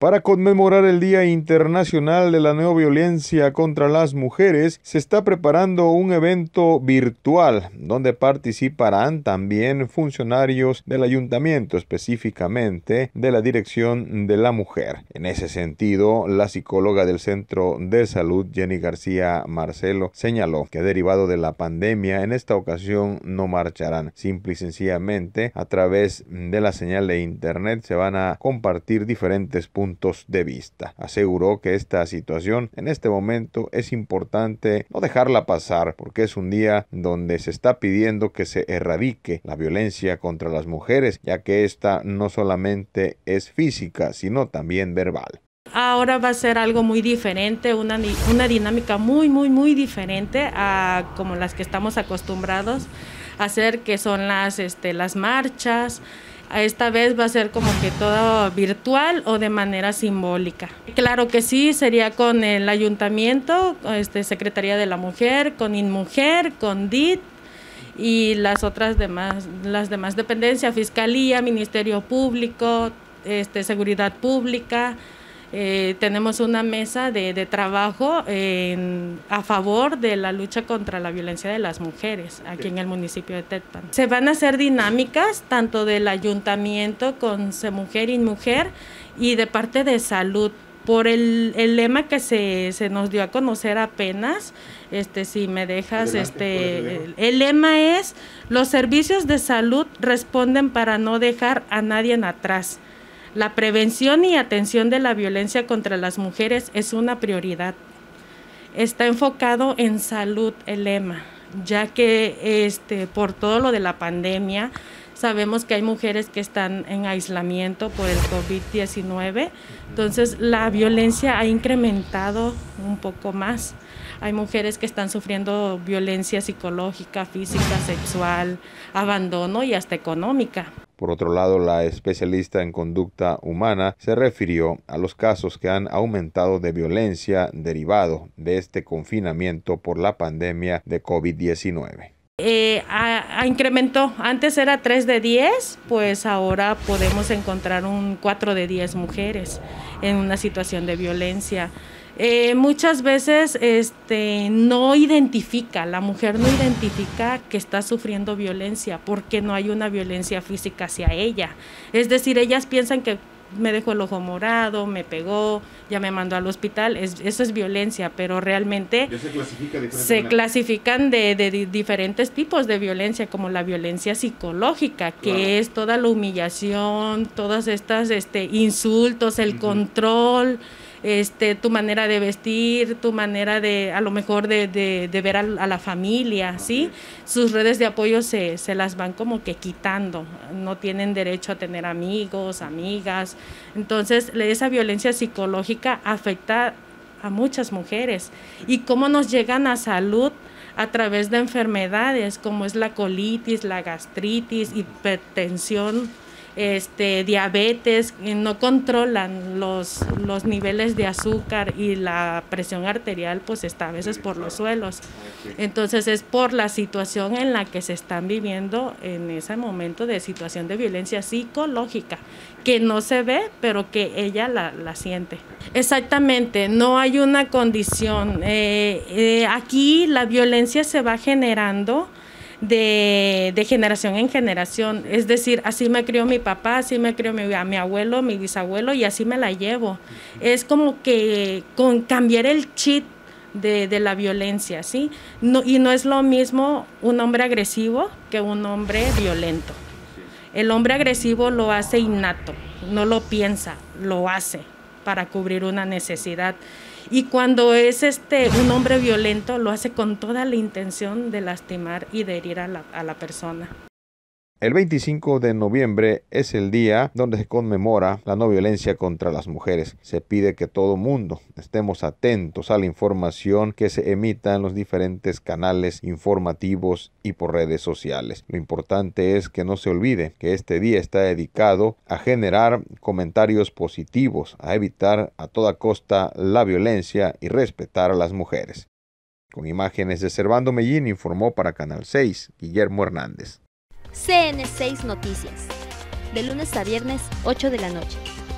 Para conmemorar el Día Internacional de la No Violencia contra las Mujeres, se está preparando un evento virtual donde participarán también funcionarios del ayuntamiento, específicamente de la Dirección de la Mujer. En ese sentido, la psicóloga del Centro de Salud, Jenny García Marcelo, señaló que derivado de la pandemia, en esta ocasión no marcharán. Simple y sencillamente, a través de la señal de internet se van a compartir diferentes puntos de vista. Aseguró que esta situación en este momento es importante no dejarla pasar porque es un día donde se está pidiendo que se erradique la violencia contra las mujeres, ya que esta no solamente es física, sino también verbal. Ahora va a ser algo muy diferente, una dinámica muy diferente a como las que estamos acostumbrados a hacer, que son las marchas. Esta vez va a ser como que todo virtual o de manera simbólica. Claro que sí, sería con el ayuntamiento, Secretaría de la Mujer, con INMujer, con DIT y las demás dependencias, Fiscalía, Ministerio Público, Seguridad Pública. Tenemos una mesa de trabajo a favor de la lucha contra la violencia de las mujeres aquí en el municipio de Tetpan. Se van a hacer dinámicas tanto del ayuntamiento con Semujer, INMujer y de parte de salud. Por el lema que se nos dio a conocer apenas, si me dejas, el lema es: los servicios de salud responden para no dejar a nadie atrás. La prevención y atención de la violencia contra las mujeres es una prioridad. Está enfocado en salud el lema, ya que por todo lo de la pandemia sabemos que hay mujeres que están en aislamiento por el COVID-19, entonces la violencia ha incrementado un poco más. Hay mujeres que están sufriendo violencia psicológica, física, sexual, abandono y hasta económica. Por otro lado, la especialista en conducta humana se refirió a los casos que han aumentado de violencia derivado de este confinamiento por la pandemia de COVID-19. Incrementó, antes era 3 de 10, pues ahora podemos encontrar un 4 de 10 mujeres en una situación de violencia. Muchas veces la mujer no identifica que está sufriendo violencia porque no hay una violencia física hacia ella. Es decir, ellas piensan que me dejó el ojo morado, me pegó, ya me mandó al hospital, eso es violencia, pero realmente se clasifican de diferentes tipos de violencia, como la violencia psicológica, que es toda la humillación, todas estas insultos, el control, tu manera de vestir, tu manera de, a lo mejor, de ver a la familia, ¿sí? Sus redes de apoyo se las van como que quitando, no tienen derecho a tener amigos, amigas. Entonces, esa violencia psicológica afecta a muchas mujeres. ¿Y cómo nos llegan a salud? A través de enfermedades como es la colitis, la gastritis, hipertensión, diabetes, no controlan los niveles de azúcar y la presión arterial pues está a veces por los suelos. Entonces es por la situación en la que se están viviendo en ese momento de situación de violencia psicológica, que no se ve, pero que ella la siente. Exactamente, no hay una condición. Aquí la violencia se va generando de generación en generación, es decir, así me crió mi papá, así me crió mi abuelo, mi bisabuelo y así me la llevo. Es como que con cambiar el chip de la violencia, ¿sí? Y no es lo mismo un hombre agresivo que un hombre violento. El hombre agresivo lo hace innato, no lo piensa, lo hace para cubrir una necesidad. Y cuando es un hombre violento, lo hace con toda la intención de lastimar y de herir a la persona. El 25 de noviembre es el día donde se conmemora la no violencia contra las mujeres. Se pide que todo mundo estemos atentos a la información que se emita en los diferentes canales informativos y por redes sociales. Lo importante es que no se olvide que este día está dedicado a generar comentarios positivos, a evitar a toda costa la violencia y respetar a las mujeres. Con imágenes de Servando Mellín, informó para Canal 6, Guillermo Hernández. CN6 Noticias, de lunes a viernes, 8 de la noche.